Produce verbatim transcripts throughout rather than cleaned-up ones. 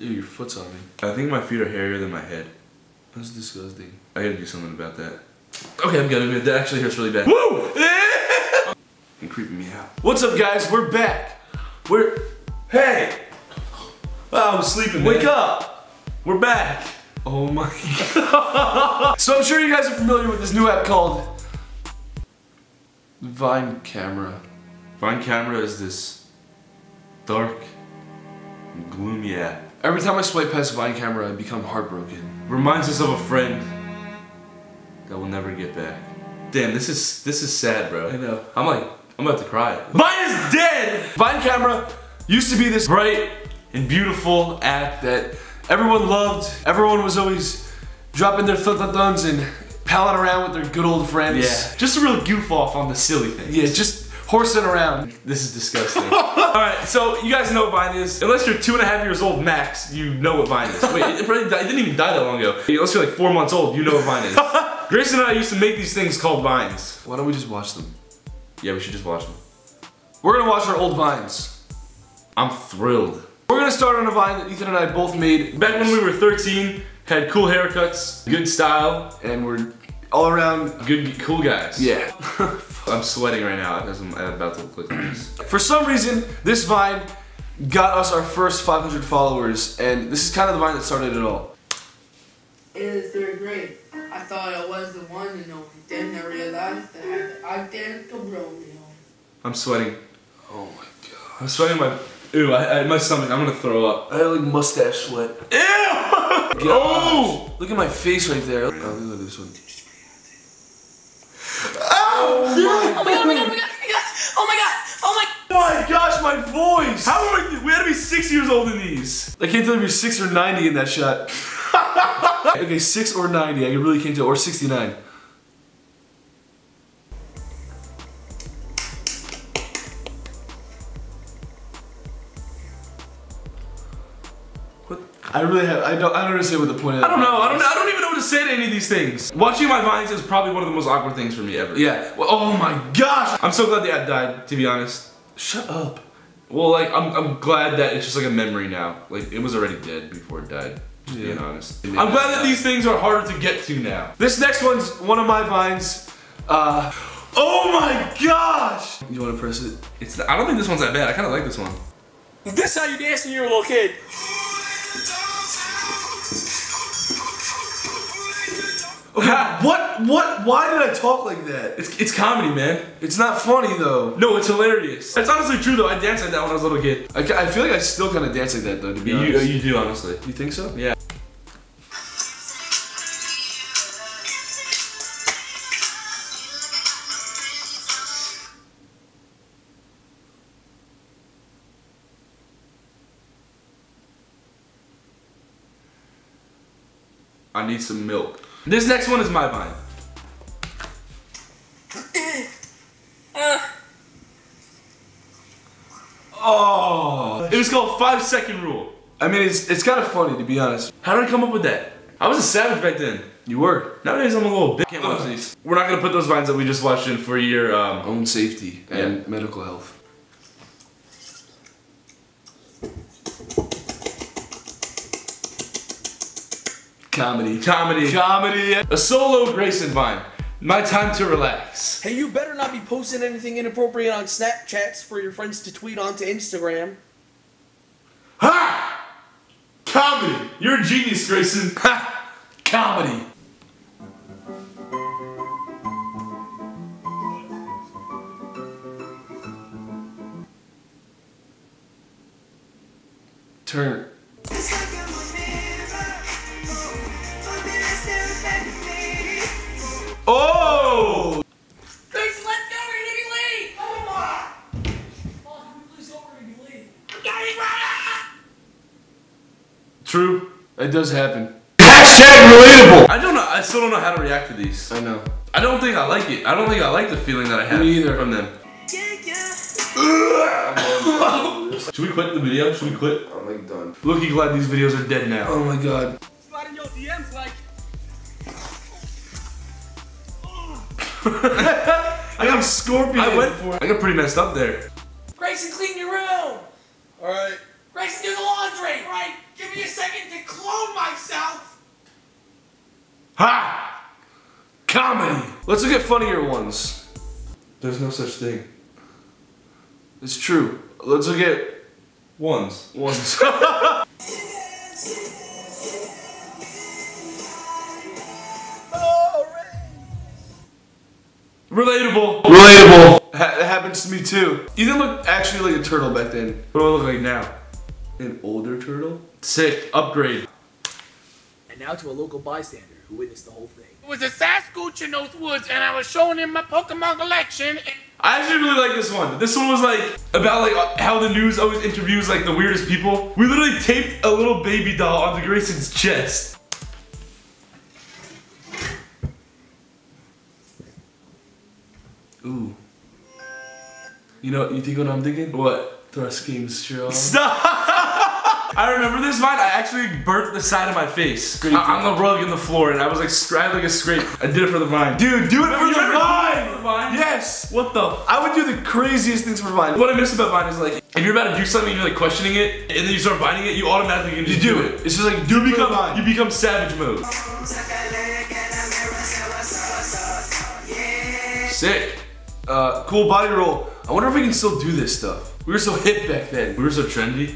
Ew, your foot's on me. I think my feet are hairier than my head. That's disgusting. I gotta do something about that. Okay, I'm good. That actually hurts really bad. Woo! You're creeping me out. What's up, guys? We're back. We're... Hey! Oh, I was sleeping, Wake man. up! We're back. Oh my god. So I'm sure you guys are familiar with this new app called Vine Camera. Vine Camera is this dark, gloomy app. Every time I swipe past Vine Camera, I become heartbroken. Reminds us of a friend that will never get back. Damn, this is this is sad, bro. I know. I'm like, I'm about to cry. Vine is dead! Vine Camera used to be this Bright and beautiful app that everyone loved. Everyone was always dropping their th-th-thuns and palling around with their good old friends. Yeah, just a real goof off on the silly things. Yeah, just horsing around. This is disgusting. Alright, so you guys know what Vine is. Unless you're two and a half years old max, you know what Vine is. Wait, it, probably died, it didn't even die that long ago. Unless you're like four months old, you know what Vine is. Grayson and I used to make these things called Vines. Why don't we just watch them? Yeah, we should just watch them. We're gonna watch our old Vines. I'm thrilled. We're gonna start on a Vine that Ethan and I both made. Back when we were thirteen, had cool haircuts, good style, and we're all around good, cool guys. Yeah. I'm sweating right now because I'm about to click on this. For some reason, this Vine got us our first five hundred followers, and this is kind of the Vine that started it all. In the third grade, I thought I was the one and only. Then I realized that I had the identical Romeo. I'm sweating. Oh my god. I'm sweating my... Ew, I, I, my stomach, I'm gonna throw up. I have like mustache sweat. Ew! Oh! Look at my face right there. Oh, look at this one. Oh, Oh my, oh my god, oh my god, oh my god, oh my god, oh my god. Oh my gosh, my voice! How are we? We had to be six years old in these. I can't tell if you're six or ninety in that shot. Okay, six or ninety, I really can't tell, or sixty-nine. What? I really have, I don't, I don't understand what the point of that I don't know, I is. don't I don't even know what to say to any of these things. Watching my Vines is probably one of the most awkward things for me ever. Yeah, well, oh my gosh! I'm so glad the app died, to be honest. Shut up. Well, like, I'm, I'm glad that it's just like a memory now. Like, it was already dead before it died, just Yeah. being honest. I'm glad that these things are harder to get to now. This next one's one of my Vines. Uh, oh my gosh! You wanna press it? It's. I don't think this one's that bad. I kind of like this one. Is this how you dance when you were a little kid? Okay, what, what, why did I talk like that? It's, it's comedy, man. It's not funny though. No, it's hilarious. It's honestly true though. I danced like that when I was a little kid. I, ca- I feel like I still kind of dance like that though, to be You, honest. you do, honestly. You think so? Yeah. I need some milk. This next one is my Vine. Oh! It was called Five Second Rule. I mean, it's it's kind of funny to be honest. How did I come up with that? I was a savage back then. You were. Nowadays I'm a little bitch. Can't watch these. We're not gonna put those Vines that we just watched in for your um. Own safety and Yeah. medical health. Comedy. Comedy. Comedy. A solo Grayson Vine. My time to relax. Hey, you better not be posting anything inappropriate on Snapchats for your friends to tweet onto Instagram. Ha! Comedy. You're a genius, Grayson. Ha! Comedy. Turn. Oh! Grayson, let's go, we're gonna be late! Oh my! Oh, can we please go, we're gonna be late. I'm getting ready! True. It does happen. Hashtag relatable. I don't know. I still don't know how to react to these. I know. I don't think I like it. I don't think I like the feeling that I have Me either. from them. Yeah, yeah. Should we quit the video? Should we quit? I'm like done. Look, you glad these videos are dead now. Oh my god. Slide in your D Ms like. I got scorpion. I went for it. I got pretty messed up there. Grayson, clean your room! Alright. Grayson, do the laundry! Right, give me give me a second to clone myself. Ha! Comedy. Let's look at funnier ones. There's no such thing. It's true. Let's look at Ones. ones. Relatable. Relatable. Ha it happens to me too. You didn't look actually like a turtle back then. What do I look like now? An older turtle? Sick. Upgrade. And now to a local bystander who witnessed the whole thing. It was a Sasquatch in those woods, and I was showing him my Pokemon collection. And I actually really like this one. This one was like about like uh, how the news always interviews like the weirdest people. We literally taped a little baby doll onto Grayson's chest. Ooh. You know, you think what I'm thinking? What? Thrust game strong. Stop! I remember this vine. I actually burnt the side of my face Great on the rug in the floor, and I was like, I had like a scrape. I did it for the vine. Dude, do it for You the ever do it Vine! for the Vine? Yes! What the? I would do the craziest things for Vine. What I miss about Vine is like, if you're about to do something and you're like questioning it, and then you start Vining it, you automatically can You just do it. It's just like, do You it for the become, Vine. you become savage mode. Sick. Uh, cool body roll. I wonder if we can still do this stuff. We were so hip back then. We were so trendy.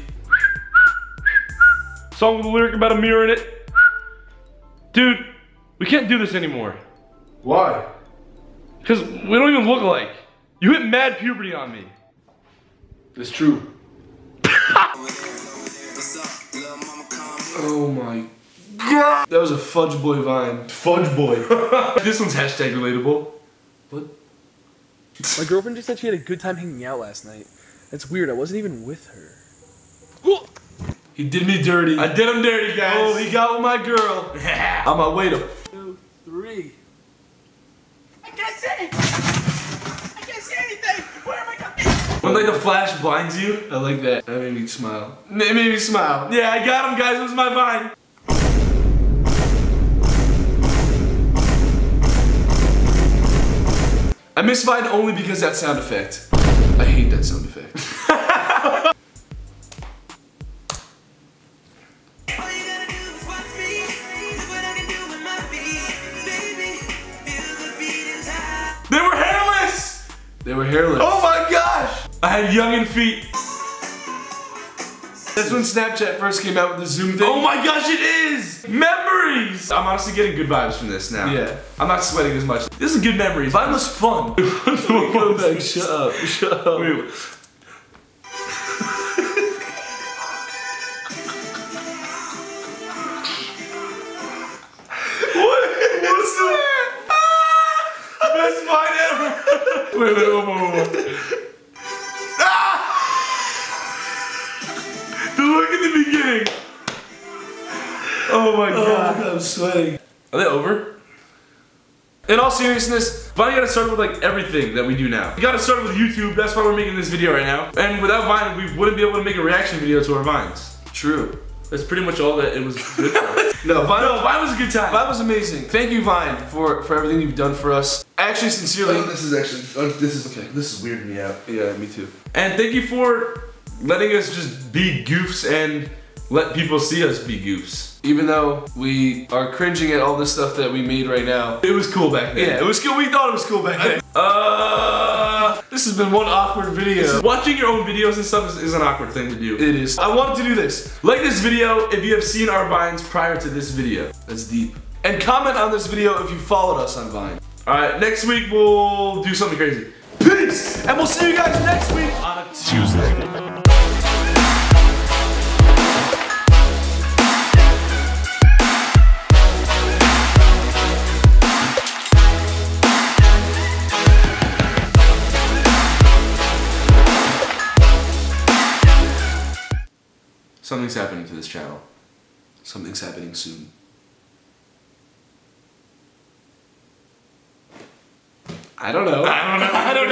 Song with a lyric about a mirror in it. Dude, we can't do this anymore. Why? Because we don't even look alike. You hit mad puberty on me. It's true. Oh my god. That was a Fudge Boy Vine. Fudge boy. This one's hashtag relatable. What? My girlfriend just said she had a good time hanging out last night. That's weird, I wasn't even with her. He did me dirty. I did him dirty, guys. Oh, he got with my girl. On my way to. Two, three. I can't see. I can't see anything. Where am I going? When like the flash blinds you. I like that. That made me smile. It made me smile. Yeah, I got him, guys. It was my vine. I miss Vine only because that sound effect. I hate that sound effect. They were hairless. They were hairless. Oh my gosh. I had youngin' feet. That's when Snapchat first came out with the zoom thing. Oh my gosh, it is! Memories! I'm honestly getting good vibes from this now. Yeah. I'm not sweating as much. This is good memories. Vine was fun. Go back. Shut up. Shut up. Wait, what? What's that? Ah! Best vine ever! Wait, wait, one more, one more. Ah! The look at the beginning. Oh my god. Oh, I'm sweating. Are they over? In all seriousness, Vine got to start with like everything that we do now. We got to start with YouTube. That's why we're making this video right now. And without Vine, we wouldn't be able to make a reaction video to our Vines. true. That's pretty much all that it was good for. No, Vine, No, Vine was a good time. Vine was amazing. Thank you, Vine, for, for everything you've done for us. Actually, sincerely. this is actually, oh, this is okay. This is weirding me out. Yeah, me too. And thank you for letting us just be goofs and let people see us be goofs. Even though we are cringing at all this stuff that we made right now. It was cool back then. Yeah, it was cool. We thought it was cool back then. Uh, This has been one awkward video. watching your own videos and stuff is, is an awkward thing to do. It is. I wanted to do this. Like this video if you have seen our Vines prior to this video. That's deep. And comment on this video if you followed us on Vine. Alright, next week we'll do something crazy. Peace! And we'll see you guys next week on a Tuesday. Something's happening to this channel. Something's happening soon. I don't know. I don't know. I don't know.